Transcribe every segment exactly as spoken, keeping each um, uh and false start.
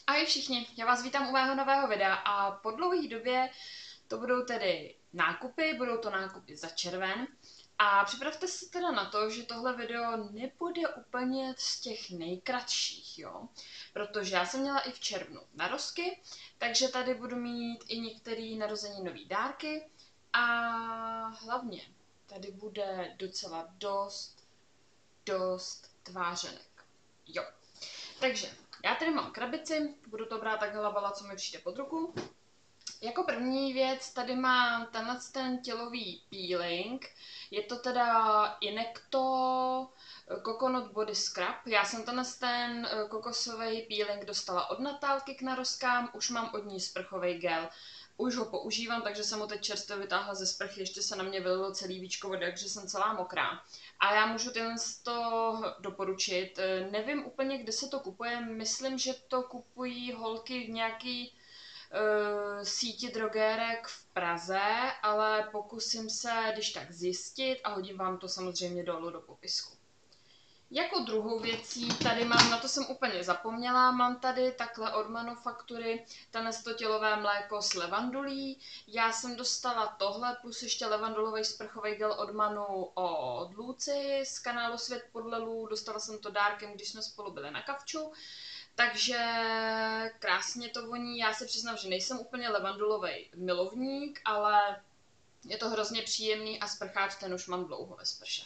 Ahoj všichni, já vás vítám u mého nového videa a po dlouhé době to budou tedy nákupy, budou to nákupy za červen a připravte se teda na to, že tohle video nebude úplně z těch nejkratších, jo, protože já jsem měla i v červnu narozky, takže tady budu mít i některé narozeninové dárky a hlavně tady bude docela dost, dost tvářenek, jo, takže já tady mám krabici, budu to brát takhle labala, co mi přijde pod ruku. Jako první věc tady mám tenhle ten tělový peeling. Je to teda Inecto Coconut Body Scrub. Já jsem tenhle ten kokosový peeling dostala od Natálky k narozkám, už mám od ní sprchový gel. Už ho používám, takže jsem ho teď čerstvě vytáhla ze sprchy, ještě se na mě vylilo celý víčko vody, takže jsem celá mokrá. A já můžu tyhle to doporučit. Nevím úplně, kde se to kupuje, myslím, že to kupují holky v nějaký uh, síti drogérek v Praze, ale pokusím se když tak zjistit a hodím vám to samozřejmě dolů do popisku. Jako druhou věcí tady mám, na to jsem úplně zapomněla, mám tady takhle od manufaktury tenhle tělové mléko s levandulí. Já jsem dostala tohle plus ještě levandulový sprchový gel od Manu od Luci z kanálu Svět podle Lu. Dostala jsem to dárkem, když jsme spolu byli na kavču. Takže krásně to voní. Já se přiznám, že nejsem úplně levandulový milovník, ale je to hrozně příjemný a sprcháč ten už mám dlouho ve sprše.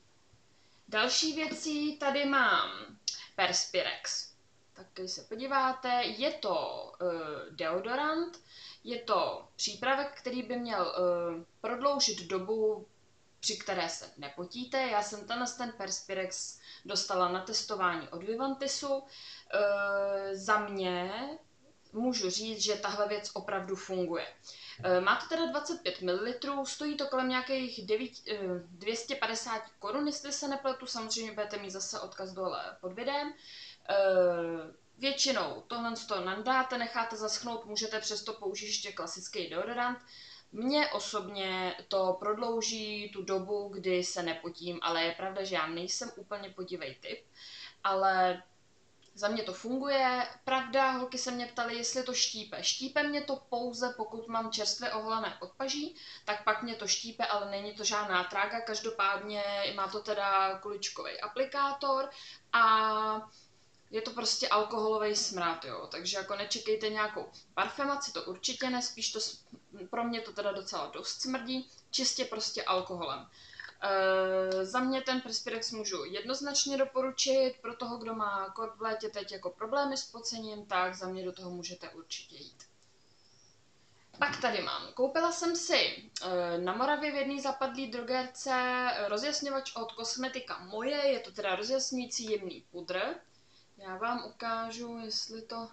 Další věcí tady mám Perspirex. Tak když se podíváte, je to uh, deodorant, je to přípravek, který by měl uh, prodloužit dobu, při které se nepotíte. Já jsem tenhle ten Perspirex dostala na testování od Vivantisu. Uh, za mě můžu říct, že tahle věc opravdu funguje. Má to teda dvacet pět mililitrů, stojí to kolem nějakých dvě stě padesát korun, jestli se nepletu, samozřejmě budete mít zase odkaz dole pod videem. Většinou tohle to nandáte, necháte zaschnout, můžete přesto použít ještě klasický deodorant. Mně osobně to prodlouží tu dobu, kdy se nepotím, ale je pravda, že já nejsem úplně potivej typ, ale za mě to funguje. Pravda, holky se mě ptaly, jestli to štípe. Štípe mě to pouze, pokud mám čerstvě oholené podpaží, tak pak mě to štípe, ale není to žádná trága. Každopádně má to teda kuličkový aplikátor a je to prostě alkoholový smrad, jo. Takže jako nečekejte nějakou parfemaci, to určitě ne, spíš to, pro mě to teda docela dost smrdí, čistě prostě alkoholem. Uh, za mě ten Perspirex můžu jednoznačně doporučit, pro toho, kdo má kor v létě teď jako problémy s pocením, tak za mě do toho můžete určitě jít. Pak tady mám, koupila jsem si uh, na Moravě v jedné zapadlé drogérce rozjasňovač od Kosmetika Moje, je to teda rozjasňující jemný pudr. Já vám ukážu, jestli to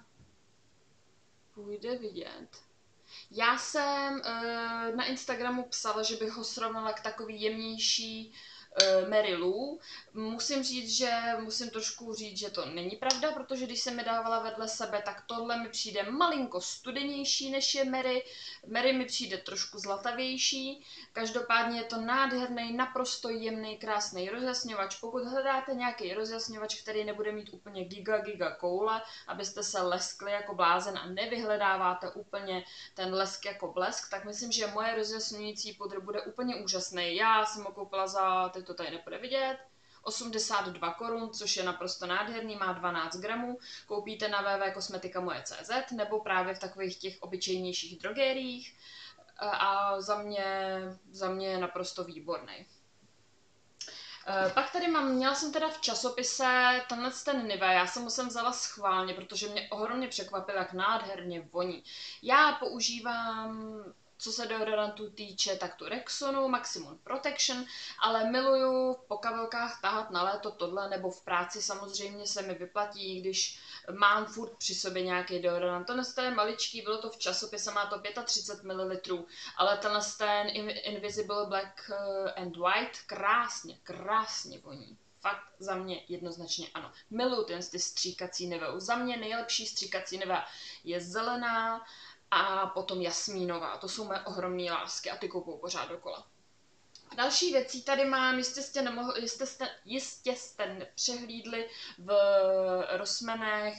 půjde vidět. Já jsem uh, na Instagramu psala, že bych ho srovnala k takový jemnější uh, Mary Lou. Musím říct, že musím trošku říct, že to není pravda, protože když jsem mi dávala vedle sebe, tak tohle mi přijde malinko studenější než je Mary. Mary mi přijde trošku zlatavější. Každopádně je to nádherný, naprosto jemný, krásný rozjasňovač. Pokud hledáte nějaký rozjasňovač, který nebude mít úplně giga giga koule, abyste se leskli jako blázen a nevyhledáváte úplně ten lesk jako blesk, tak myslím, že moje rozjasňující pudr bude úplně úžasný. Já jsem ho koupila za, teď to tady nepůjde vidět, osmdesát dva korun, což je naprosto nádherný, má dvanáct gramů. Koupíte na w w w tečka kosmetika moje tečka cé zet nebo právě v takových těch obyčejnějších drogériích a za mě, za mě je naprosto výborný. Pak tady mám, měla jsem teda v časopise tenhle ten Nivea, já jsem ho sem vzala schválně, protože mě ohromně překvapil, jak nádherně voní. Já používám, co se deodorantů týče, tak tu Rexonu Maximum Protection, ale miluju po kabelkách tahat na léto tohle, nebo v práci samozřejmě se mi vyplatí, když mám furt při sobě nějaký deodorant. Tenhle je maličký, bylo to v časopise, má to třicet pět mililitrů, ale tenhle ten Invisible Black and White krásně, krásně voní. Fakt za mě jednoznačně ano. Miluju ten ty stříkací Nivea. Za mě nejlepší stříkací Nivea je zelená a potom jasmínová. To jsou moje ohromné lásky a ty koupou pořád dokola. Další věcí tady mám, jistě jste, nemohli, jistě jste, jistě jste nepřehlídli v Rossmanech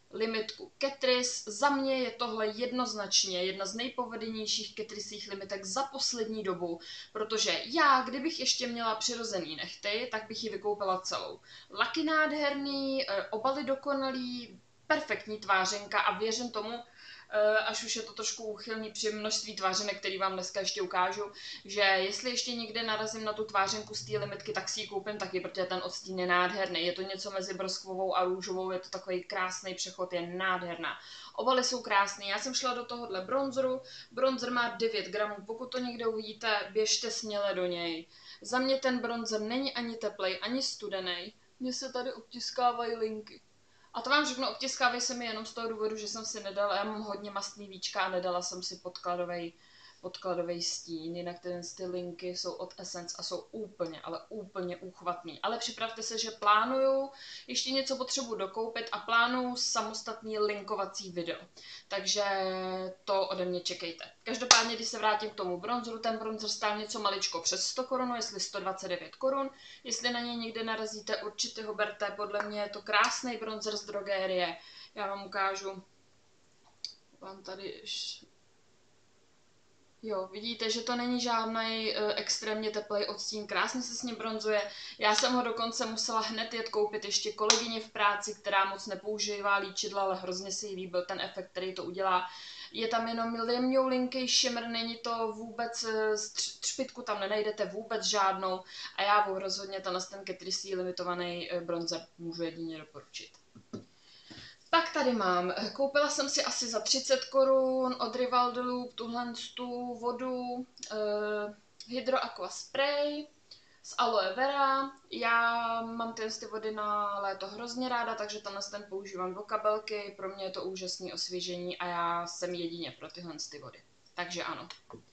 limitku Catrice. Za mě je tohle jednoznačně jedna z nejpovedenějších Catricích limitek za poslední dobu, protože já, kdybych ještě měla přirozený nehty, tak bych ji vykoupila celou. Laky nádherný, obaly dokonalý, perfektní tvářenka a věřím tomu, až už je to trošku úchylný při množství tvářenek, který vám dneska ještě ukážu, že jestli ještě někde narazím na tu tvářenku z té limitky, tak si ji koupím taky, protože ten odstín je nádherný. Je to něco mezi broskvovou a růžovou, je to takový krásný přechod, je nádherná. Obaly jsou krásný. Já jsem šla do tohohle bronzeru, bronzer má devět gramů, pokud to někde uvidíte, běžte směle do něj. Za mě ten bronzer není ani teplej, ani studený. Mně se tady obtiskávají linky. A to vám řeknu, obtiskávají se mi jenom z toho důvodu, že jsem si nedala, já mám hodně mastný víčka a nedala jsem si podkladový podkladový stín, jinak ty, ty linky jsou od Essence a jsou úplně, ale úplně úchvatný. Ale připravte se, že plánuju ještě něco potřebuji dokoupit a plánuju samostatný linkovací video. Takže to ode mě čekejte. Každopádně, když se vrátím k tomu bronzeru, ten bronzer stál něco maličko přes sto korun, jestli sto dvacet devět korun. Jestli na něj někde narazíte, určitě ho berte, podle mě je to krásný bronzer z drogérie. Já vám ukážu, vám tady jo, vidíte, že to není žádný uh, extrémně teplý odstín, krásně se s ním bronzuje. Já jsem ho dokonce musela hned jet koupit ještě kolegyně v práci, která moc nepoužívá líčidla, ale hrozně si jí líbil ten efekt, který to udělá. Je tam jenom jemňoulinký shimmer, není to vůbec, třpitku tam nenajdete vůbec žádnou a já vám rozhodně tenhle ten Catrice limitovaný bronzer můžu jedině doporučit. Pak tady mám, koupila jsem si asi za třicet korun od Rival de Loop tuhle tu vodu eh, Hydro Aqua Spray z aloe vera. Já mám ty, ty vody na léto hrozně ráda, takže tenhle ten používám do kabelky. Pro mě je to úžasné osvěžení a já jsem jedině pro tyhle ty vody. Takže ano.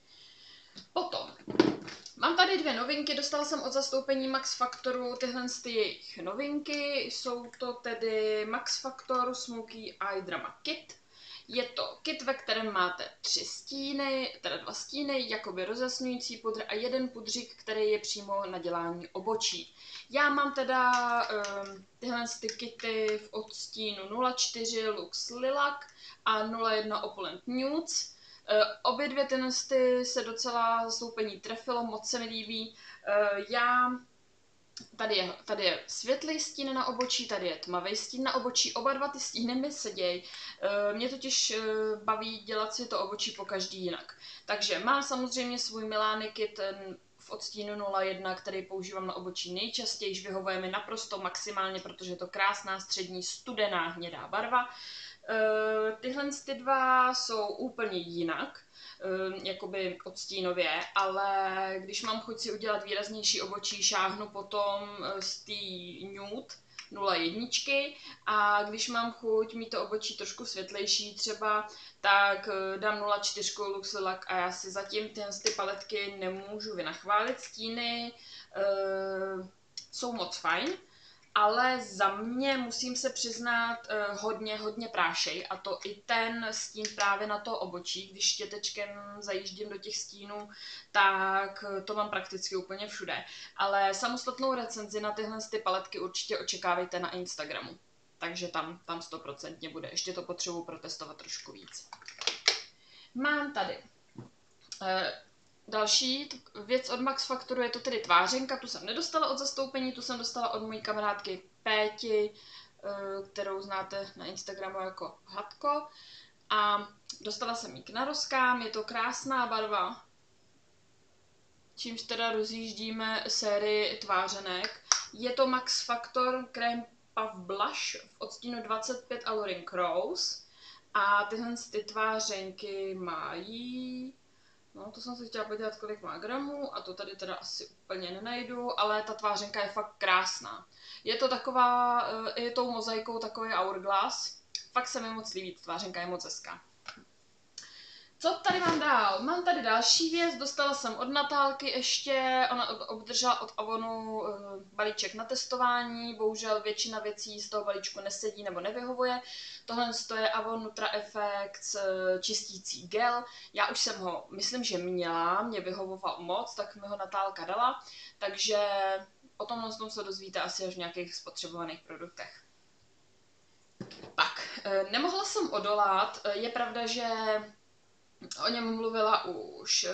Potom mám tady dvě novinky, dostala jsem od zastoupení Max Factoru tyhle ty jejich novinky, jsou to tedy Max Factor Smoky Eye Drama Kit. Je to kit, ve kterém máte tři stíny, teda dva stíny, jakoby rozjasňující pudr a jeden pudřík, který je přímo na dělání obočí. Já mám teda um, tyhle ty kity v odstínu nula čtyři Lux Lilac a nula jedna Opulent Nudes. Uh, obě dvě tyhle se docela zastoupení trefilo, moc se mi líbí. Uh, já, tady je, tady je světlý stín na obočí, tady je tmavý stín na obočí, oba dva ty stíny mi sedějí. Uh, mě totiž uh, baví dělat si to obočí po každý jinak. Takže mám samozřejmě svůj Milani kit v odstínu nula jedna, který používám na obočí nejčastěji, vyhovuje mi naprosto maximálně, protože je to krásná střední studená hnědá barva. Uh, tyhle ty dva jsou úplně jinak, uh, jakoby odstínově, ale když mám chuť si udělat výraznější obočí, šáhnu potom z té nude nula jedna a když mám chuť mít to obočí trošku světlejší třeba, tak dám nula čtyři Lux Lilac a já si zatím tyhle ty paletky nemůžu vynachválit. Stíny uh, jsou moc fajn, ale za mě musím se přiznat uh, hodně, hodně prášej a to i ten stín právě na to obočí, když štětečkem zajíždím do těch stínů, tak to mám prakticky úplně všude. Ale samostatnou recenzi na tyhle ty paletky určitě očekávejte na Instagramu, takže tam, tam stoprocentně bude, ještě to potřebuji protestovat trošku víc. Mám tady uh, další věc od Max Factoru, je to tedy tvářenka, tu jsem nedostala od zastoupení, tu jsem dostala od mojí kamarádky Péti, kterou znáte na Instagramu jako Hladko. A dostala jsem ji k narozkám, je to krásná barva, čímž teda rozjíždíme sérii tvářenek. Je to Max Factor Creme Puff Blush v odstínu dvacet pět Alluring Rose. A tyhle ty tvářenky mají... No, to jsem se chtěla podívat, kolik má gramů a to tady teda asi úplně nenajdu, ale ta tvářenka je fakt krásná. Je to taková, je tou mozaikou takový hourglass. Fakt se mi moc líbí, tvářenka je moc hezká. Co tady mám dál? Mám tady další věc, dostala jsem od Natálky ještě, ona obdržela od Avonu uh, balíček na testování, bohužel většina věcí z toho balíčku nesedí nebo nevyhovuje. Tohle je Avon Nutra Effects uh, čistící gel, já už jsem ho, myslím, že měla, mě vyhovoval moc, tak mi ho Natálka dala, takže o tomhle se dozvíte asi až v nějakých spotřebovaných produktech. Tak, nemohla jsem odolat. Je pravda, že o něm mluvila už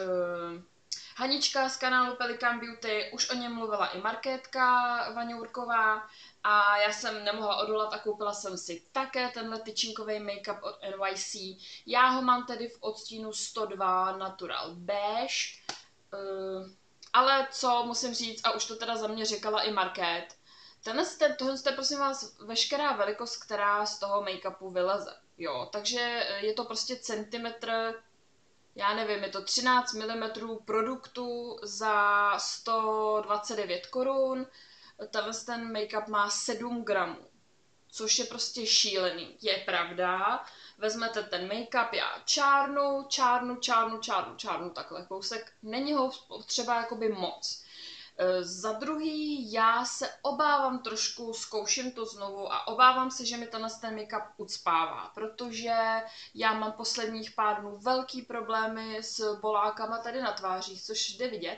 Hanička z kanálu Pelikan Beauty, už o něm mluvila i Markétka Vaňourková a já jsem nemohla odolat a koupila jsem si také tenhle tyčinkový make-up od N Y C. Já ho mám tedy v odstínu sto dva Natural Beige, uh, ale co musím říct, a už to teda za mě říkala i Market, tenhle, tohle je prosím vás veškerá velikost, která z toho make-upu vyleze. Jo, takže je to prostě centimetr, já nevím, je to třináct milimetrů produktu za sto dvacet devět korun. Tenhle ten make-up má sedm gramů, což je prostě šílený. Je pravda, vezmete ten make-up, já čárnu, čárnu, čárnu, čárnu, čárnu, takhle kousek. Není ho třeba jakoby moc. Za druhý, já se obávám trošku, zkouším to znovu a obávám se, že mi tenhle ten make-up ucpává, protože já mám posledních pár dnů velký problémy s bolákama tady na tvářích, což jde vidět.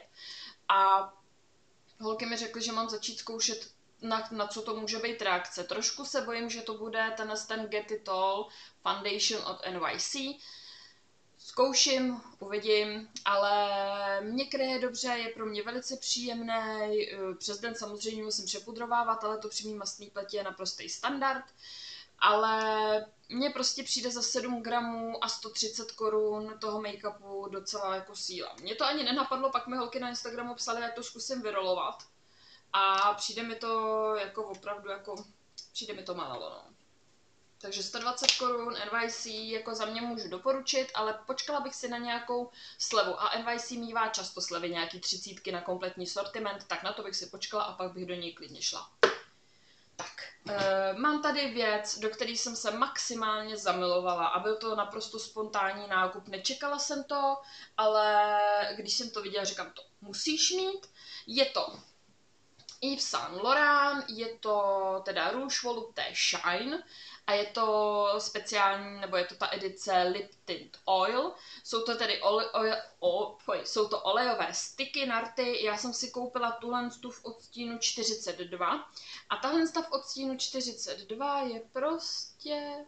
A holky mi řekly, že mám začít zkoušet, na, na co to může být reakce. Trošku se bojím, že to bude tenhle ten Get It All Foundation od N Y C. Zkouším, uvidím, ale mě kryje dobře, je pro mě velice příjemný. Přes den samozřejmě musím přepudrovávat, ale to při mý mastný pleti je naprostý standard. Ale mně prostě přijde za sedm gramů a sto třicet korun toho make-upu docela jako síla. Mně to ani nenapadlo, pak mi holky na Instagramu psaly, jak to zkusím vyrolovat. A přijde mi to jako opravdu jako, přijde mi to málo, no. Takže sto dvacet korun, N Y C jako za mě můžu doporučit, ale počkala bych si na nějakou slevu. A N Y C mívá často slevy, nějaký třicítky na kompletní sortiment, tak na to bych si počkala a pak bych do něj klidně šla. Tak, e, mám tady věc, do které jsem se maximálně zamilovala a byl to naprosto spontánní nákup. Nečekala jsem to, ale když jsem to viděla, říkám to musíš mít. Je to Yves Saint Laurent, je to teda Rouge Volupté Shine a je to speciální, nebo je to ta edice Lip Tint Oil. Jsou to tedy ole, oil, o, poj, jsou to olejové styky, narty. Já jsem si koupila tuhle v odstínu čtyřicet dva a tahle v odstínu čtyřicet dva je prostě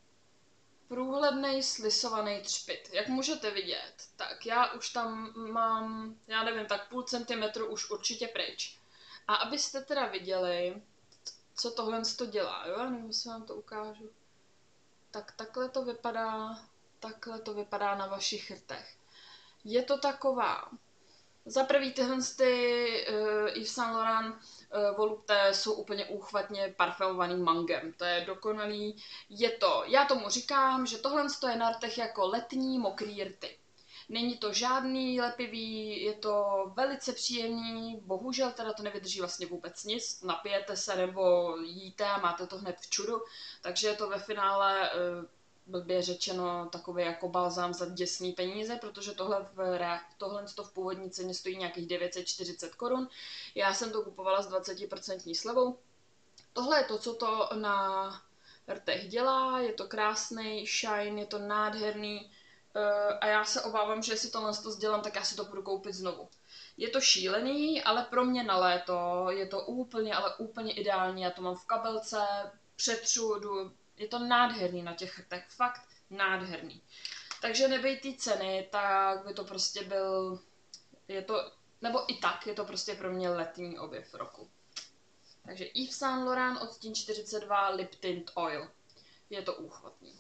průhlednej slisovaný třpyt. Jak můžete vidět, tak já už tam mám, já nevím, tak půl centimetru už určitě pryč. A abyste teda viděli, co tohle to dělá, jo? Já nevím, jestli vám to ukážu. Tak takhle to vypadá, takhle to vypadá na vašich rtech. Je to taková, za prvý tyhle ty uh, Yves Saint Laurent uh, Volupté jsou úplně úchvatně parfumovaný mangem. To je dokonalý. Je to, já tomu říkám, že tohle je na rtech jako letní mokrý rty. Není to žádný lepivý, je to velice příjemný, bohužel teda to nevydrží vlastně vůbec nic, napijete se nebo jíte a máte to hned v čudu, takže je to ve finále, blbě řečeno, takový jako balzám za děsný peníze, protože tohle v, tohle v původní ceně stojí nějakých devět set čtyřicet korun, já jsem to kupovala s dvacet procent slevou. Tohle je to, co to na rtech dělá, je to krásný shine, je to nádherný, a já se obávám, že jestli tohle to sdělám, tak já si to budu koupit znovu. Je to šílený, ale pro mě na léto je to úplně, ale úplně ideální. Já to mám v kabelce, přetřu, jdu, je to nádherný na těch rtech, fakt nádherný. Takže nebej ty ceny, tak by to prostě byl, je to, nebo i tak je to prostě pro mě letní objev roku. Takže Yves Saint Laurent odstín čtyřicet dva Lip Tint Oil. Je to úchvatný.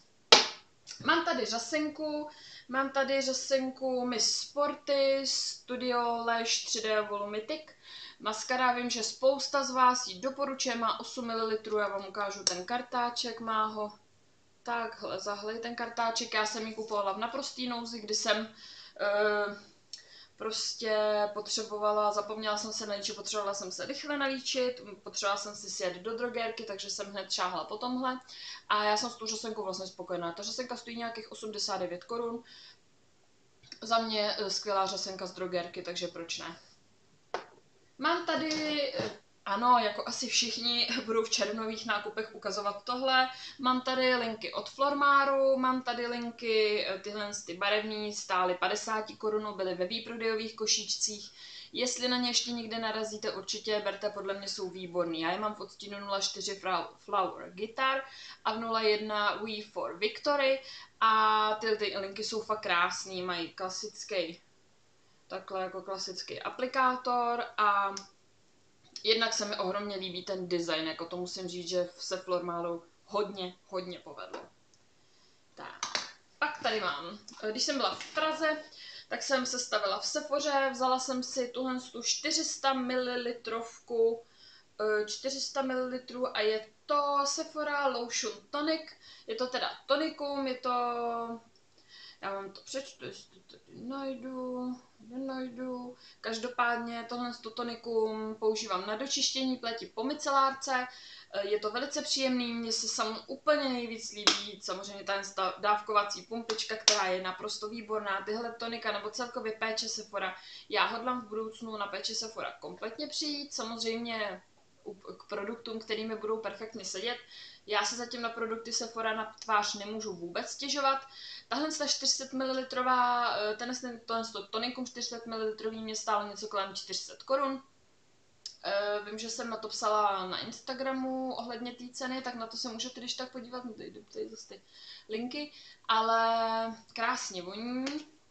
Mám tady řasenku, mám tady řasenku Miss Sporty Studio Lash tři dé Volumitic. Maskara, vím, že spousta z vás ji doporučuje, má osm mililitrů, já vám ukážu ten kartáček, má ho takhle, zahlej ten kartáček, já jsem ji kupovala v naprostý nouzi, kdy jsem uh, prostě potřebovala, zapomněla jsem se nalíčit, potřebovala jsem se rychle nalíčit, potřebovala jsem si sjet do drogérky, takže jsem hned šáhla po tomhle a já jsem s tou řasenkou vlastně spokojená. Ta řasenka stojí nějakých osmdesát devět korun, za mě skvělá řasenka z drogérky, takže proč ne. Mám tady Ano, jako asi všichni budou v červnových nákupech ukazovat tohle. Mám tady linky od Flormaru, mám tady linky, tyhle ty barevní stály padesát korun, byly ve výprodejových košíčcích. Jestli na ně ještě někde narazíte, určitě berte, podle mě jsou výborný. Já je mám v odstínu nula čtyři Flower Guitar a v nula jedna We for Victory a ty, ty linky jsou fakt krásný, mají klasický, takhle jako klasický aplikátor a jednak se mi ohromně líbí ten design, jako to musím říct, že se Flormaru hodně, hodně povedlo. Tak, pak tady mám, když jsem byla v Praze, tak jsem se stavila v Sephoře, vzala jsem si tuhle čtyři sta mililitrů, čtyři sta mililitrů a je to Sephora Lotion Tonic, je to teda tonikum, je to, já vám to přečtu, jestli to tady najdu, nenajdu, každopádně tohle tonikum používám na dočištění pleti po micelárce, je to velice příjemný, mně se sam úplně nejvíc líbí samozřejmě ta dávkovací pumpička, která je naprosto výborná, tyhle tonika nebo celkově péče Sephora. Já hodlám v budoucnu na péče Sephora kompletně přijít, samozřejmě k produktům, kterými budou perfektně sedět. Já se zatím na produkty Sephora na tvář nemůžu vůbec stěžovat. Tahle čtyři sta mililitrů, ten, ten, ten tonikum čtyři sta mililitrů mě stálo něco kolem čtyři sta korun. Uh, vím, že jsem na to psala na Instagramu ohledně té ceny, tak na to se můžete když tak podívat, no tady, tady zase ty linky, ale krásně voní,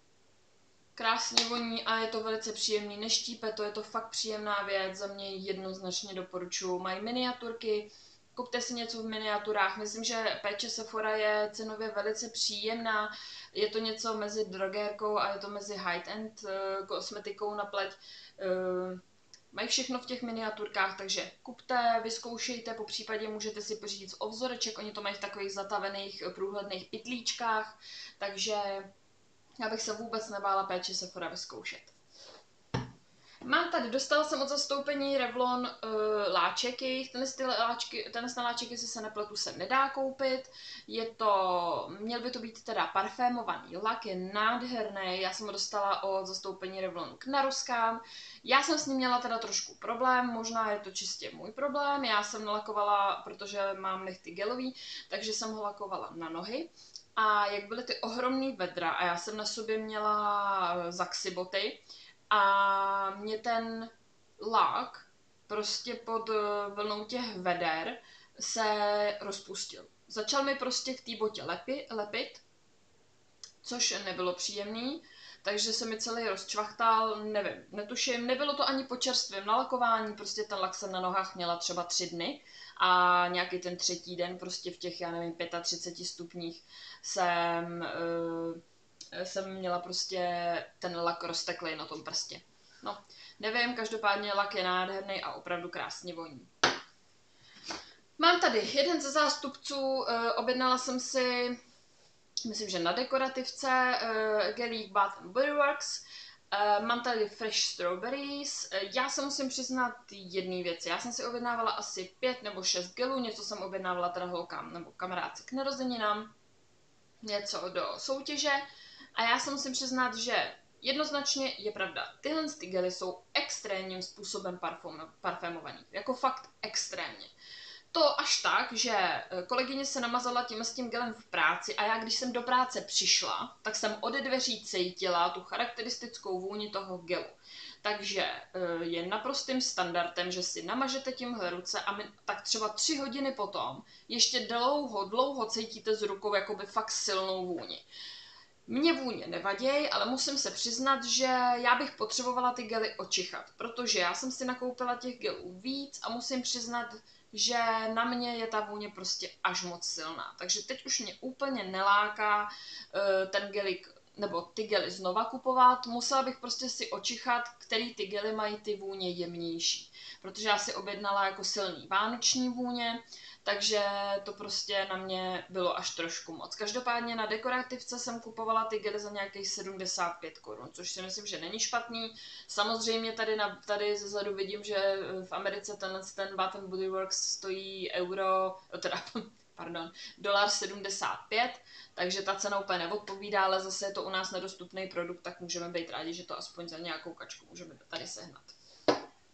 krásně voní a je to velice příjemný, neštípe to, je to fakt příjemná věc, za mě jednoznačně doporučuji. Mají miniaturky, kupte si něco v miniaturách, myslím, že péče Sephora je cenově velice příjemná, je to něco mezi drogérkou a je to mezi high-end uh, kosmetikou na pleť. Uh, Mají všechno v těch miniaturkách, takže kupte, vyzkoušejte, po případě můžete si pořídit z ovzoreček, oni to mají v takových zatavených průhledných pytlíčkách, takže já bych se vůbec nebála péči Sephora vyzkoušet. Mám tady, dostala jsem od zastoupení Revlon uh, láček jejich, tenhle ty láčky, tenhle láček, jestli se nepletu, se nedá koupit, je to, měl by to být teda parfémovaný lak, je nádherný, já jsem ho dostala od zastoupení Revlonu k naroskám, já jsem s ním měla teda trošku problém, možná je to čistě můj problém, já jsem nalakovala, protože mám nechty gelový, takže jsem ho lakovala na nohy. A jak byly ty ohromný vedra a já jsem na sobě měla Zaxi boty, a mě ten lak prostě pod vlnou těch veder se rozpustil. Začal mi prostě k té botě lepi, lepit, což nebylo příjemný, takže se mi celý rozčvachtal, nevím, netuším, nebylo to ani po čerstvém nalakování, prostě ten lak jsem na nohách měla třeba tři dny a nějaký ten třetí den prostě v těch, já nevím, třiceti pěti stupních jsem... Uh, jsem měla prostě ten lak rozteklej na tom prstě. No, nevím, každopádně lak je nádherný a opravdu krásně voní. Mám tady jeden ze zástupců, objednala jsem si, myslím, že na dekorativce, gelík Bath and Body Works. Mám tady Fresh Strawberries. Já se musím přiznat jedné věci. Já jsem si objednávala asi pět nebo šest gelů, něco jsem objednávala teda holkám nebo kamarádce k narozeninám, něco do soutěže. A já se musím přiznat, že jednoznačně je pravda, tyhle ty gely jsou extrémním způsobem parfémovaný, jako fakt extrémně. To až tak, že kolegyně se namazala tím s tím gelem v práci a já, když jsem do práce přišla, tak jsem ode dveří cítila tu charakteristickou vůni toho gelu. Takže je naprostým standardem, že si namažete tímhle ruce a my, tak třeba tři hodiny potom ještě dlouho, dlouho cítíte z rukou jakoby fakt silnou vůni. Mně vůně nevaděj, ale musím se přiznat, že já bych potřebovala ty gely očichat, protože já jsem si nakoupila těch gelů víc a musím přiznat, že na mě je ta vůně prostě až moc silná. Takže teď už mě úplně neláká uh, ten gelik, nebo ty gely znova kupovat, musela bych prostě si očichat, který ty gely mají ty vůně jemnější. Protože já si objednala jako silný vánoční vůně, takže to prostě na mě bylo až trošku moc. Každopádně na dekorativce jsem kupovala ty gely za nějakých sedmdesát pět korun, což si myslím, že není špatný. Samozřejmě tady, na, tady zezadu vidím, že v Americe ten, ten Bath and Body Works stojí euro, teda pardon, dolar sedmdesát pět, takže ta cena úplně neodpovídá, ale zase je to u nás nedostupný produkt, tak můžeme být rádi, že to aspoň za nějakou kačku můžeme tady sehnat.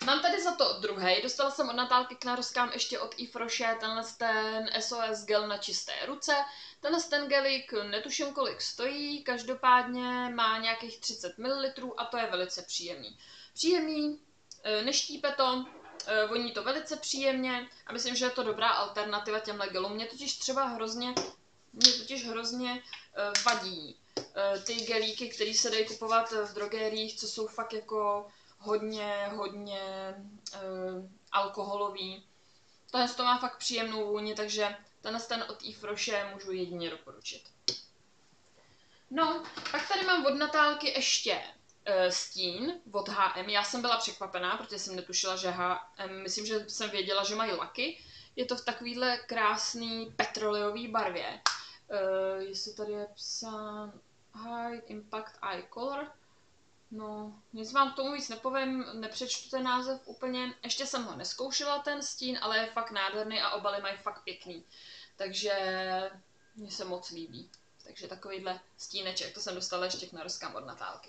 Mám tady za to druhý. Dostala jsem od Natálky k naroskám ještě od Ifroše tenhle ten S O S gel na čisté ruce. Tenhle ten gelik netuším kolik stojí, každopádně má nějakých třicet mililitrů a to je velice příjemný. Příjemný, neštípe to, voní to velice příjemně a myslím, že je to dobrá alternativa těmhle gelům. Mě totiž třeba hrozně, mě totiž hrozně vadí ty gelíky, které se dají kupovat v drogériích, co jsou fakt jako hodně, hodně uh, alkoholový. Tohle to má fakt příjemnou vůni, takže tenhle ten od Ifroše můžu jedině doporučit. No, pak tady mám od Natálky ještě uh, stín od H M. Já jsem byla překvapená, protože jsem netušila, že H M, myslím, že jsem věděla, že mají laky. Je to v takovýhle krásný petroleový barvě. Uh, jestli tady je psán High Impact Eye Color. No, nic vám k tomu víc nepovím, nepřečtu ten název úplně. Ještě jsem ho neskoušela, ten stín, ale je fakt nádherný a obaly mají fakt pěkný. Takže mně se moc líbí. Takže takovýhle stíneček, to jsem dostala ještě k naroskám od Natálky.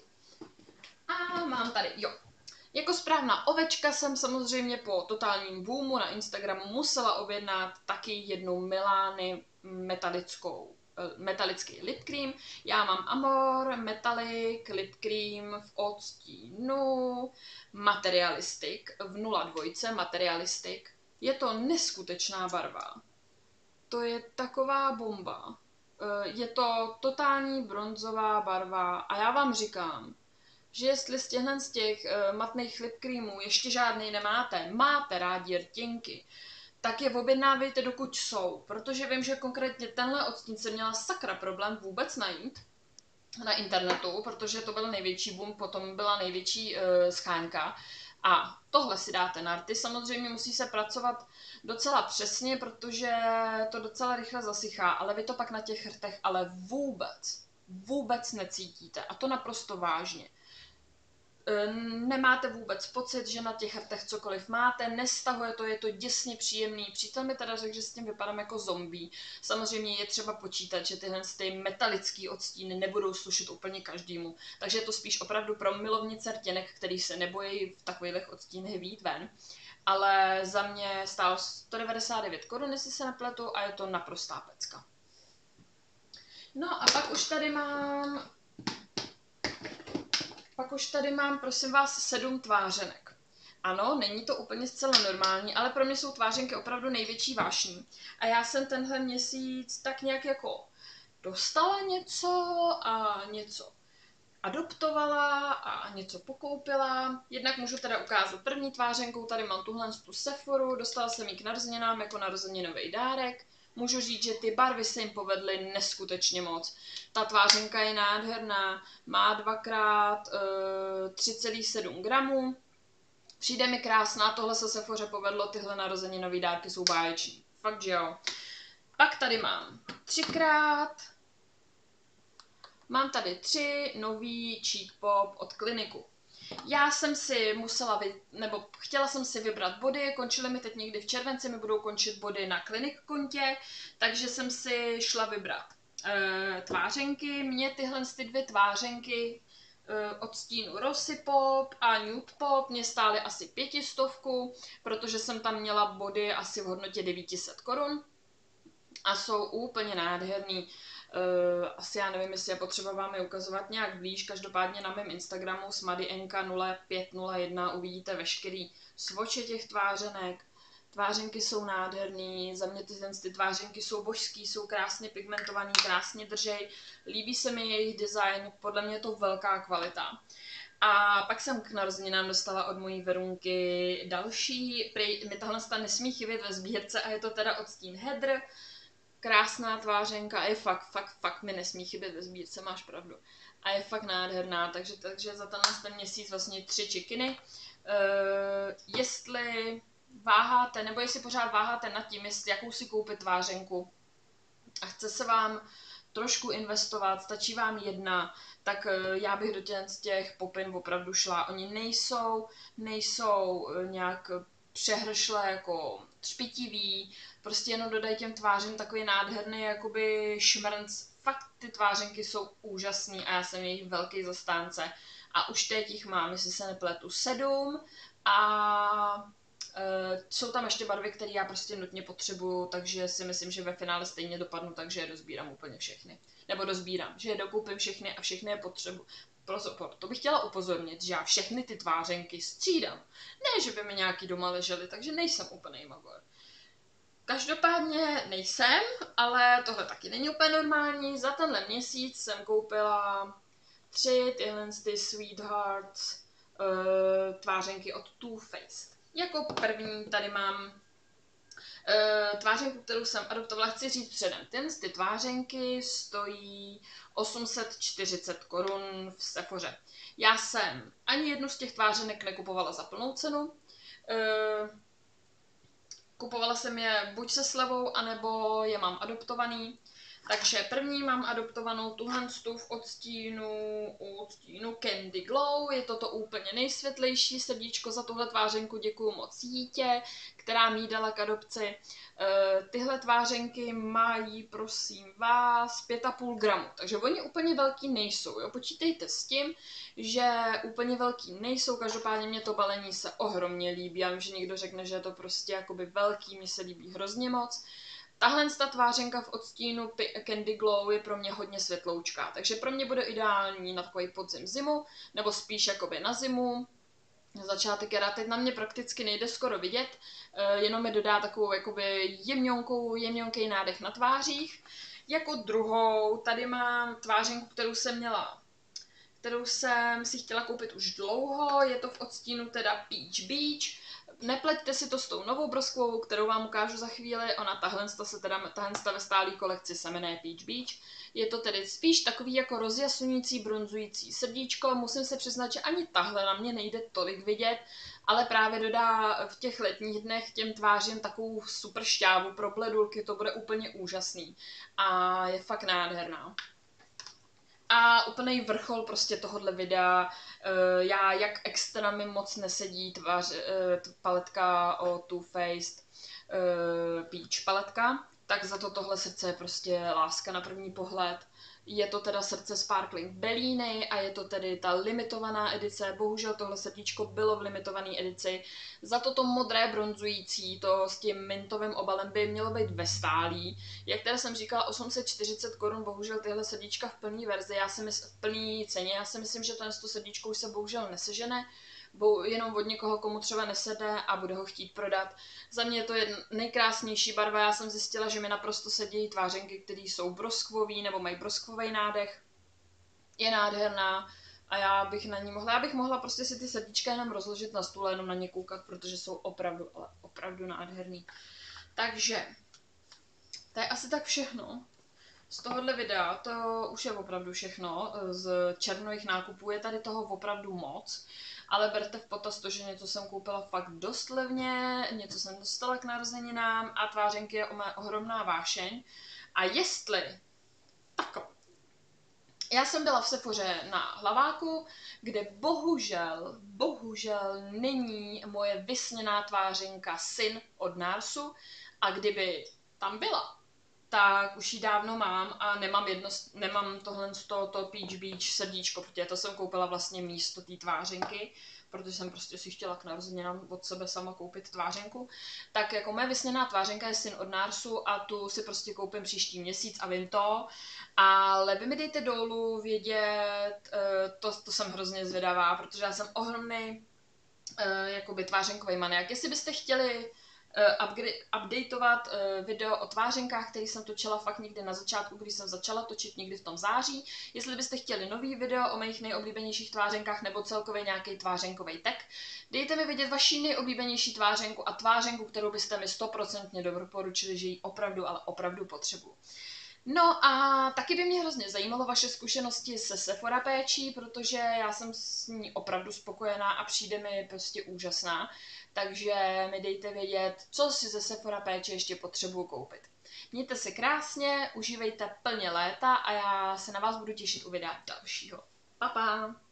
A mám tady, jo. Jako správná ovečka jsem samozřejmě po totálním boomu na Instagramu musela objednat taky jednu Milány metalickou metalický lip cream. Já mám Amor Metallic lip cream v odstínu Materialistic v nula dva Materialistic. Je to neskutečná barva. To je taková bomba. Je to totální bronzová barva a já vám říkám, že jestli z těchhle z těch matných lip creamů ještě žádnej nemáte, máte rádi rtěnky, tak je objednávejte, dokud jsou, protože vím, že konkrétně tenhle odstín jsem měla sakra problém vůbec najít na internetu, protože to byl největší boom, potom byla největší uh, scháňka. A tohle si dáte na rty, samozřejmě musí se pracovat docela přesně, protože to docela rychle zasychá, ale vy to pak na těch rtech ale vůbec, vůbec necítíte a to naprosto vážně. Nemáte vůbec pocit, že na těch rtech cokoliv máte, nestahuje to, je to děsně příjemný. Přítel mi teda řekl, že s tím vypadám jako zombie. Samozřejmě je třeba počítat, že tyhle ty metalické odstíny nebudou slušet úplně každému. Takže je to spíš opravdu pro milovnice rtěnek, který se nebojí v takových odstínech vyjít ven. Ale za mě stálo sto devadesát devět korun, jestli se nepletu, a je to naprostá pecka. No a pak už tady mám... Pak už tady mám, prosím vás, sedm tvářenek. Ano, není to úplně zcela normální, ale pro mě jsou tvářenky opravdu největší vášní. A já jsem tenhle měsíc tak nějak jako dostala něco a něco adoptovala a něco pokoupila. Jednak můžu teda ukázat první tvářenkou, tady mám tuhle tu Sephoru, dostala jsem ji k narozeninám jako narozeninový dárek. Můžu říct, že ty barvy se jim povedly neskutečně moc. Ta tvářenka je nádherná, má dvakrát tři celá sedm gramů. Přijde mi krásná, tohle se Sephoře povedlo, tyhle narozeninový dárky jsou báječní. Fakt, že jo. Pak tady mám třikrát. Mám tady tři nový Cheek Pop od Kliniku. Já jsem si musela, vy, nebo chtěla jsem si vybrat body, končily mi teď někdy v červenci, mi budou končit body na Klinik kontě, takže jsem si šla vybrat e, tvářenky. Mně tyhle ty dvě tvářenky e, od stínu Rosy Pop a Nude Pop mě stály asi pětistovku, protože jsem tam měla body asi v hodnotě devět set korun a jsou úplně nádherný. Uh, asi já nevím, jestli je potřeba vám je ukazovat nějak blíž, každopádně na mém Instagramu smadienka nula pět nula jedna uvidíte veškerý svoče těch tvářenek. Tvářenky jsou nádherný, za mě ty, ty tvářenky jsou božský, jsou krásně pigmentovaný, krásně držej, líbí se mi jejich design, podle mě je to velká kvalita. A pak jsem k narozeninám dostala od mojí Verunky další, prý, mi tahle nesmí chybět ve sbírce a je to teda odstín Heather. Krásná tvářenka, je fakt, fakt, fakt mi nesmí chybět ve sbírce, máš pravdu. A je fakt nádherná, takže, takže za tenhle ten měsíc vlastně tři čekiny. Uh, jestli váháte, nebo jestli pořád váháte nad tím, jestli jakou si koupit tvářenku a chce se vám trošku investovat, stačí vám jedna, tak uh, já bych do těch, těch popin opravdu šla. Oni nejsou, nejsou nějak přehršle jako třpitivý, prostě jenom dodají těm tvářím takový nádherný jakoby šmrnc. Fakt ty tvářenky jsou úžasný a já jsem jejich velký zastánce. A už teď jich mám, jestli se nepletu, sedm A uh, jsou tam ještě barvy, které já prostě nutně potřebuju, takže si myslím, že ve finále stejně dopadnu, takže je dozbírám úplně všechny. Nebo dozbírám, že je dokoupím všechny a všechny je potřebu. Proto, to bych chtěla upozornit, že já všechny ty tvářenky střídám. Ne, že by mi nějaký doma ležely, takže nejsem úplnej magor. Každopádně nejsem, ale tohle taky není úplně normální. Za tenhle měsíc jsem koupila tři tyhle ty Sweethearts uh, tvářenky od Too Faced. Jako první tady mám uh, tvářenku, kterou jsem adoptovala, chci říct předem. Tyhle ty tvářenky stojí osm set čtyřicet korun v Sephoře. Já jsem ani jednu z těch tvářenek nekupovala za plnou cenu. Uh, Kupovala jsem je buď se slevou, anebo je mám adoptovaný. Takže první mám adoptovanou tuhle v odstínu, odstínu Candy Glow. Je to to úplně nejsvětlejší srdíčko za tuhle tvářenku. Děkuju moc Jítě, která mi dala k adopci. Uh, tyhle tvářenky mají, prosím vás, pět a půl gramu. Takže oni úplně velký nejsou. Jo? Počítejte s tím, že úplně velký nejsou. Každopádně mě to balení se ohromně líbí. Já vím, že někdo řekne, že je to prostě jakoby velký, mně se líbí hrozně moc. Tahle ta tvářenka v odstínu Candy Glow je pro mě hodně světloučká, takže pro mě bude ideální na takový podzim zimu, nebo spíš jakoby na zimu. Na začátek jara teď na mě prakticky nejde skoro vidět, jenom mi dodá takovou jakoby jemňonkou, jemňonkej nádech na tvářích. Jako druhou tady mám tvářenku, kterou jsem měla, kterou jsem si chtěla koupit už dlouho, je to v odstínu teda Peach Beach. Nepleťte si to s tou novou broskovou, kterou vám ukážu za chvíli. Ona tahle se teda tahle ve stálé kolekci se jmenuje Peach Beach. Je to tedy spíš takový jako rozjasňující, bronzující srdíčko. Musím se přiznat, že ani tahle na mě nejde tolik vidět, ale právě dodá v těch letních dnech těm tvářím takovou super šťávu pro bledulky, to bude úplně úžasný. A je fakt nádherná. A úplný vrchol prostě tohohle videa, já jak extra mi moc nesedí tvář, paletka o Too Faced Peach paletka, tak za to tohle srdce je prostě láska na první pohled. Je to teda srdce Sparkling Bellini a je to tedy ta limitovaná edice. Bohužel tohle srdíčko bylo v limitované edici. Za to to modré bronzující, to s tím mintovým obalem by mělo být ve stálí. Jak teda jsem říkala, osm set čtyřicet korun, bohužel tyhle srdíčka v plné verzi, já si myslím, v plné ceně. Já si myslím, že to srdíčko už se bohužel nesežene, bo jenom od někoho, komu třeba nesede a bude ho chtít prodat. Za mě je to jedna nejkrásnější barva. Já jsem zjistila, že mi naprosto sedí tvářenky, které jsou broskvový nebo mají broskvový nádech. Je nádherná a já bych na ní mohla, já bych mohla prostě si ty srdíčka jenom rozložit na stůl a jenom na ně koukat, protože jsou opravdu, ale opravdu nádherný. Takže, to je asi tak všechno. Z tohohle videa to už je opravdu všechno. Z červnových nákupů je tady toho opravdu moc. Ale berte v potaz to, že něco jsem koupila fakt dost levně, něco jsem dostala k narozeninám a tvářenky je o mé ohromná vášeň. A jestli... Tak, já jsem byla v Sephoře na Hlaváku, kde bohužel, bohužel není moje vysněná tvářenka Syn od Narsu a kdyby tam byla, tak už ji dávno mám a nemám, jedno, nemám tohle z tohoto Peach Beach srdíčko, protože to jsem koupila vlastně místo té tvářenky, protože jsem prostě si chtěla k narozeninám od sebe sama koupit tvářenku. Tak jako moje vysněná tvářenka je Syn od Narsu a tu si prostě koupím příští měsíc a vím to. Ale vy mi dejte dolů vědět, to, to jsem hrozně zvědavá, protože já jsem ohromný jakoby tvářenkový maniak. Jestli byste chtěli updateovat video o tvářenkách, který jsem točila fakt někdy na začátku, když jsem začala točit někdy v tom září. Jestli byste chtěli nový video o mých nejoblíbenějších tvářenkách nebo celkově nějaký tvářenkový tag, dejte mi vědět vaši nejoblíbenější tvářenku a tvářenku, kterou byste mi stoprocentně doporučili, že ji opravdu, ale opravdu potřebuju. No a taky by mě hrozně zajímalo vaše zkušenosti se Sephora péčí, protože já jsem s ní opravdu spokojená a přijde mi prostě úžasná. Takže mi dejte vědět, co si ze Sephora péče ještě potřebuju koupit. Mějte se krásně, užívejte plně léta a já se na vás budu těšit u videa dalšího. Pa, pa!